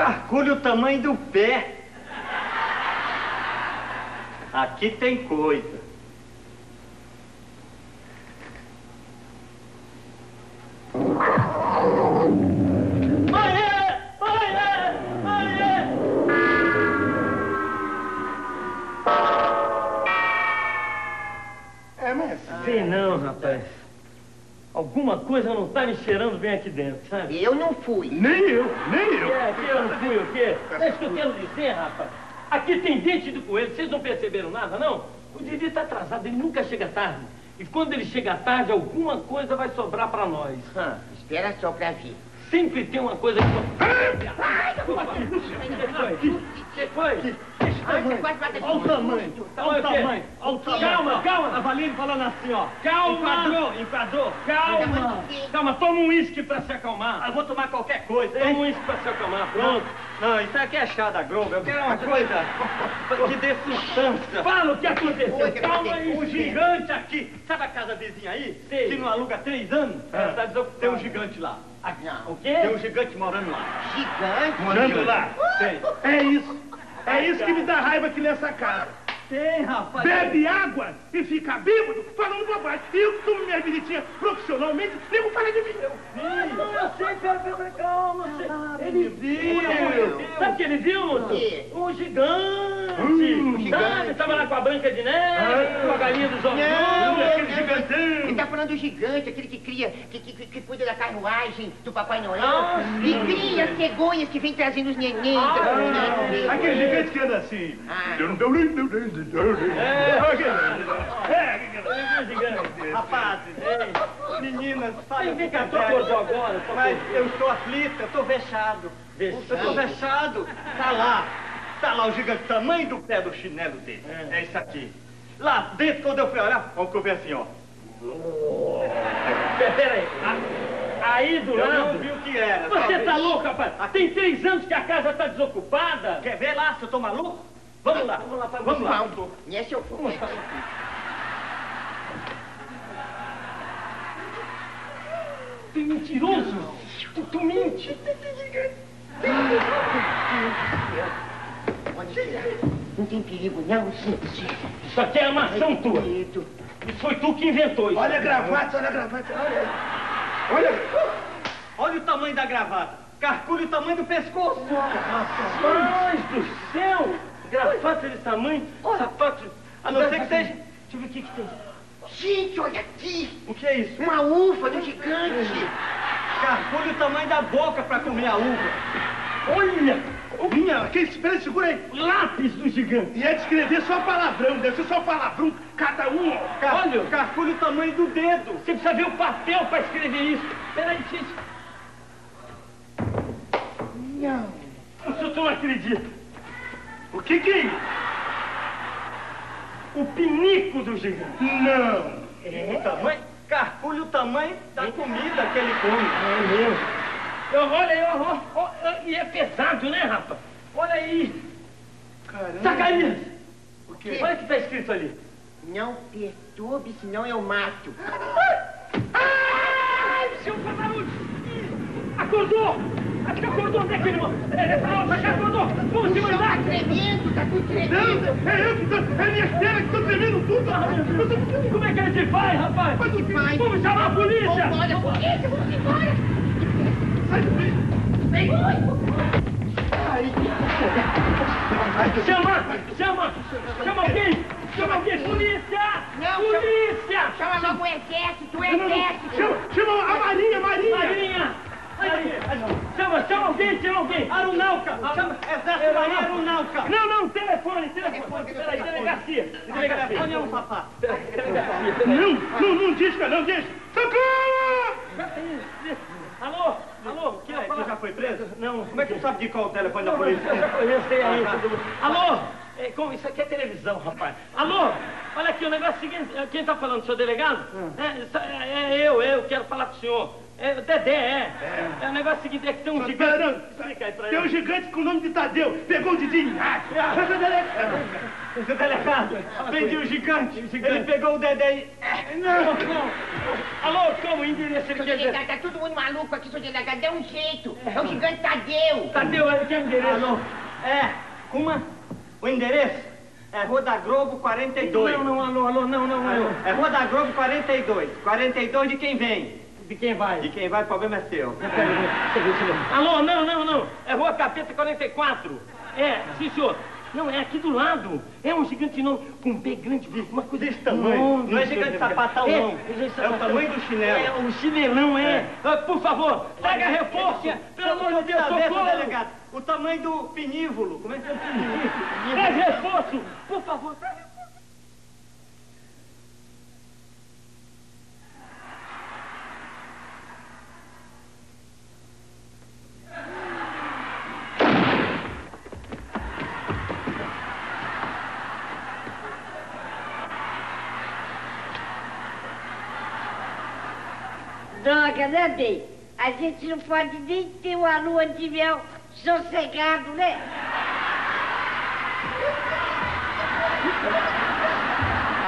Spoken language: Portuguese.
Calcule o tamanho do pé. Aqui tem coisa. Sei não, rapaz. Alguma coisa não tá me cheirando bem aqui dentro, sabe? Eu não fui. Nem eu. Que eu não fui o quê? É isso que eu quero dizer, rapaz. Aqui tem dente do coelho. Vocês não perceberam nada, não? O Didi tá atrasado, ele nunca chega tarde. E quando ele chega tarde, alguma coisa vai sobrar pra nós. Espera só pra ver. Sempre tem uma coisa que... Que foi? Olha o tamanho. Calma. A Valine falando assim, ó. Calma. Enquadrou. Calma, toma um uísque pra se acalmar. Eu vou tomar qualquer coisa, hein? Toma um uísque pra se acalmar, pronto. Não, isso aqui é chá da Globo. Eu quero uma coisa que dê sustância. Fala o que aconteceu. Calma aí, Um gigante aqui. Sabe a casa vizinha aí? Sei. Que não aluga há 3 anos? Tá desocupada. Tem um gigante lá. O quê? Tem um gigante morando lá. Gigante? Morando lá. É isso. É isso que me dá raiva aqui nessa casa. Tem, rapaz. Bebe água e fica bêbado falando bobagem. E eu que tomo minha bonitinha profissionalmente, nem vou falar de mim. Eu sei, pera, calma. Ele viu. Sabe o que ele viu, moço? Um gigante. Sabe? Tava lá com a Branca de Neve, com a galinha dos ovos. Aquele gigantão. Ele tá falando do gigante, aquele que cria, que cuida da carruagem do Papai Noel. Ah, E cria as cegonhas que vem trazendo os neném. Aquele gigante que anda assim. Rapazes, meninas, fala. Vem cá, tu acordou agora? Mas eu estou aflita, eu estou vexado. Eu estou vexado. Tá lá o gigante, tamanho do pé do chinelo dele. É isso aqui. Lá dentro, quando eu fui olhar, vamos comer assim, ó. Pera aí. Aí do Eu lado. não vi o que era. Você tá louco, rapaz? Tem 3 anos que a casa tá desocupada. Quer ver lá se eu tô maluco? Vamos lá. Vamos lá. Nesse eu fui. Tu é mentiroso. Tu mente. Pode tirar. Não tem perigo, não, gente. Isso aqui é armação tua. Isso foi tu que inventou isso. Olha a gravata. Olha o tamanho da gravata. Calcule o tamanho do pescoço. Rapaz do céu. Gravata desse tamanho. Sapato. A não ser que seja... Deixa eu ver o que tem. Gente, olha aqui. O que é isso? Uma uva do gigante. Calcule o tamanho da boca pra comer a uva. Olha. Minha, espera, segura aí. Lápis do gigante. E é de escrever só palavrão, deve ser só palavrão, cada um. Olha, calcule o tamanho do dedo. Você precisa ver o papel pra escrever isso. Peraí, gente. Não. Isso tu não acredita. O que é isso? O pinico do gigante. Não. O tamanho? Calcule o tamanho da comida que ele come. É mesmo. Olha, e é pesado, né, rapaz? Olha aí. Caramba. Zacarias. O quê? Olha o que tá escrito ali. Não perturbe, senão eu mato. Ai, seu barulho. Acordou. Acho que acordou. Onde é que ele... acordou. Vamos se mandar. Tá tremendo, tá tudo tremendo. Não, é eu que tô... É minha perna que tô tremendo tudo. Como é que a gente faz, rapaz? Mas que faz? Vamos chamar a polícia. Vambora, polícia, vamos embora. Sai daí. Vem. Chama alguém. Polícia. Não, Polícia. Chama logo o exército, Chama a Marinha. Marinha. Chama alguém. Aeronáutica. Exército Marinha Aeronáutica. Não, telefone. Peraí, delegacia. Telefone é um sapato. Delegacia. Não disca, não diz. Socorro! Alô, o que é? Você já foi preso? Não. Como é que tu sabe de qual o telefone da polícia? Eu já conheço aí. Alô, Como isso aqui é televisão, rapaz. Alô? Olha aqui, o negócio é o seguinte, quem tá falando, senhor delegado? Eu quero falar com o senhor. O Dedé, o negócio é o seguinte, é que tem um gigante... Explica aí pra ele. Tem um gigante com o nome de Tadeu, pegou o Didi. Seu delegado, prendi o gigante. Ele pegou o Dedé e... Não. Alô, como endereço ele Seu quer dizer? delegado, tá todo mundo maluco aqui, seu delegado. Dê um jeito. É o gigante Tadeu. Tadeu, ele quer endereço? Alô? Como? O endereço? É Rua da Globo 42. Não, alô, não. É Rua da Globo 42. 42 de quem vem? De quem vai? De quem vai, o problema é seu. Alô, não. É Rua Capeta 44. Sim, senhor. Não, é aqui do lado. É um gigante não, com um pé grande, uma coisa desse tamanho. Não é gigante sapatão, não. É o tamanho do chinelo. O chinelão, Por favor, traga reforço. Pelo amor de Deus, socorro. Delegado. O tamanho do pinívulo. Como é que é o pinívulo? Traz reforço. Por favor, traz reforço. Droga, né, bem? A gente não pode nem ter uma lua de mel sossegado, né?